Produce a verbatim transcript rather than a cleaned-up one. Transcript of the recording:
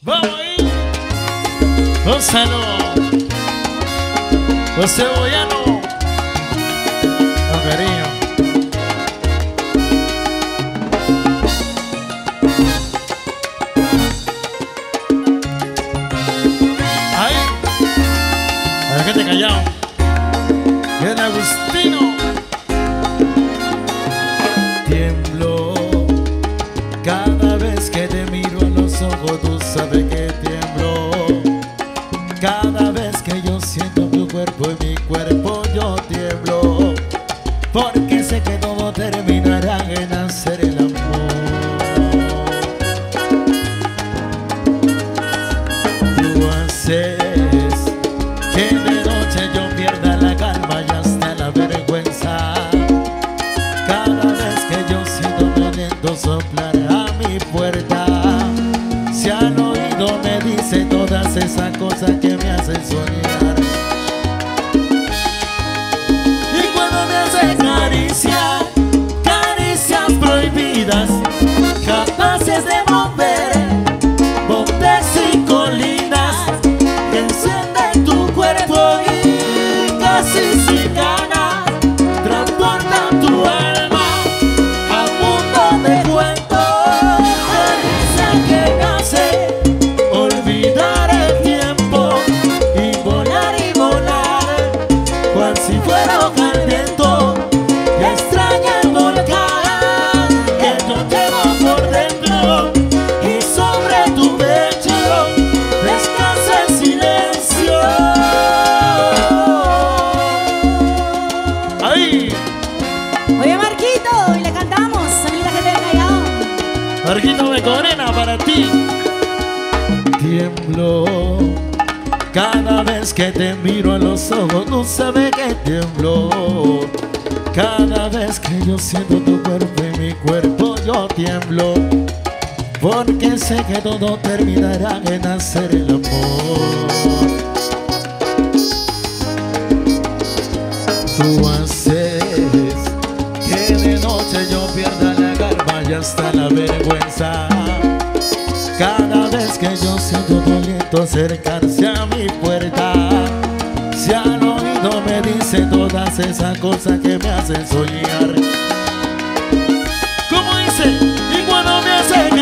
Vamos ahí. Gózalo. Los cebollanos. Con cariño. Ahí. A la gente callado. Bien Agustino. Tiemblo cada vez que te miro a los ojos, tú sabes que tiemblo. Cada vez que yo siento tu cuerpo y mi cuerpo yo tiemblo, porque sé que todo terminará en hacer el amor. Tú haces que de noche yo pierda la calma y hasta la vergüenza. Cada vez que yo siento tu aliento soplar a mi puerta, si al oído me dice todas esas cosas que me hacen soñar. Y cuando me hace caricias, caricias prohibidas, capaces de mover montes y colinas, que encienden tu cuerpo y casi sin ganas transportan tu alma a un mundo de cuentos. Caricia que me hace olvidar el tiempo y volar y volar, cual si fuera hoja al viento, y extraña el volcán que yo llevo por dentro, y sobre tu pecho descansa el silencio. ¡Ahí! Oye, Marquito, y le cantamos, amiga gente del Callao. Marquito de Corena para ti. Tiemblo cada vez que te miro a los ojos, tú sabes que tiemblo. Cada vez que yo siento tu cuerpo y mi cuerpo yo tiemblo, porque sé que todo terminará en hacer el amor. Tú haces que de noche yo pierda la calma y hasta la vergüenza. Cada vez que yo siento tu aliento acercarse a mi puerta, si al oído me dice todas esas cosas que me hacen soñar. ¿Cómo dice? Y cuando me hace